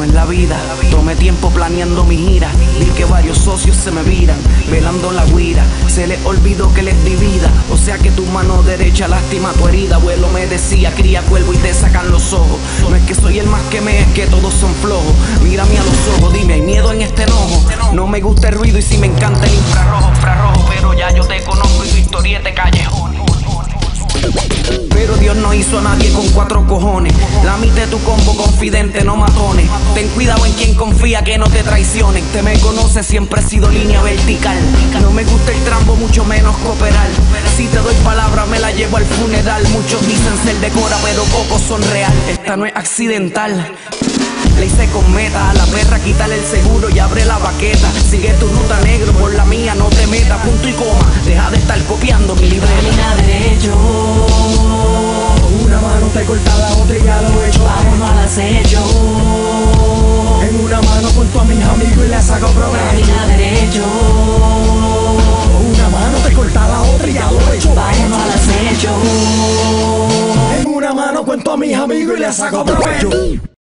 como en la vida. Tomé tiempo planeando mi gira, vi que varios socios se me viran, velando la guira. Se les olvidó que les di vida, o sea que tu mano derecha lastima tu herida. Abuelo me decía, cría cuervo y te sacan los ojos. No es que soy el más que es que todos son flojos. Mírame a los ojos, dime, ¿hay miedo en este enojo? No me gusta el ruido y si me encanta el infrarrojo, pero ya yo te conozco y tu historieta de callejón. Pero Dios no hizo a nadie con 4 cojones. La mitad de tu combo confidente, no matones. Ten cuidado en quien confía, que no te traicionen. Te me conoces, siempre he sido línea vertical. No me gusta el trambo, mucho menos cooperar. Si te doy palabra me la llevo al funeral. Muchos dicen ser de cora, pero pocos son real. Esta no es accidental. Le hice con meta a la perra, quítale el seguro y abre la baqueta. Sigue tu ruta, negro, por la mía no te metas. Punto y coma, deja de estar copiando mi libreta. Camina derecho, una mano te corta, la otra y ya lo he hecho. vamos al acecho. En una mano junto a mis amigos y le saco provecho. Camina derecho, Una mano te corta, la otra y ya lo he hecho. vamos al acecho. En una mano cuento a mis amigos y le saco provecho.